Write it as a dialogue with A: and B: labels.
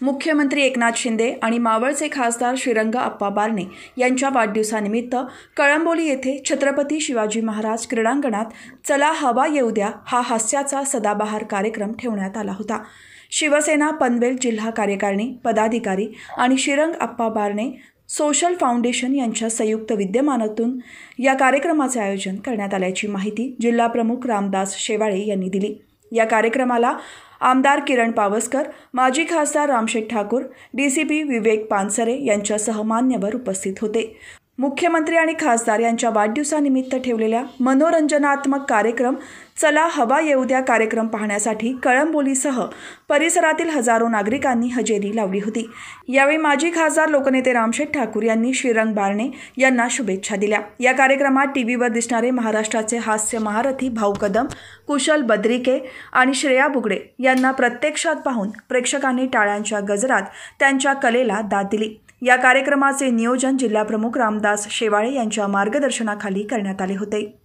A: मुख्यमंत्री एकनाथ शिंदे आणि मावळचे खासदार श्रीरंग अप्पा बारणे यांच्या वाढदिवसानिमित्त कळंबोली येथे छत्रपती शिवाजी महाराज क्रीडांगणात चला हवा येऊ द्या हा हास्याचा सदाबहार कार्यक्रम ठेवण्यात आला होता। शिवसेना पनवेल जिल्हा कार्यकारिणी पदाधिकारी आणि श्रीरंग अप्पा बारणे सोशल फाउंडेशन यांच्या संयुक्त विद्यमानातून या कार्यक्रमाचे आयोजन करण्यात आल्याची माहिती जिल्हा प्रमुख रामदास शेवाळे यांनी दिली। या कार्यक्रमाला आमदार किरण पावसकर, माजी खासदार रामशेठ ठाकूर, डीसीपी विवेक पानसरे यांच्यासह मान्यवर उपस्थित होते। मुख्यमंत्री आणि खासदार यांच्या वाढदिवसानिमित्त ठेवलेल्या मनोरंजनात्मक कार्यक्रम चला हवा येऊ द्या कार्यक्रम पाहण्यासाठी कळंबोलीसह परिसरातील हजारो नागरिकांनी हजेरी लावली होती। यावेळी माजी खासदार लोकनेते रामशेठ ठाकूर यांनी श्रीरंग बारणे यांना शुभेच्छा दिल्या। या कार्यक्रमात टीव्हीवर दिसणारे महाराष्ट्राचे हास्य महारथी भाऊ कदम, कुशल बद्रिके आणि श्रेया बुगडे यांना प्रत्यक्षात पाहून प्रेक्षकांनी टाळ्यांच्या गजरात त्यांच्या कलेला दाद दिली। या कार्यक्रमाचे नियोजन जिल्हाप्रमुख रामदास शेवाळे यांच्या मार्गदर्शनाखाली करण्यात आले होते।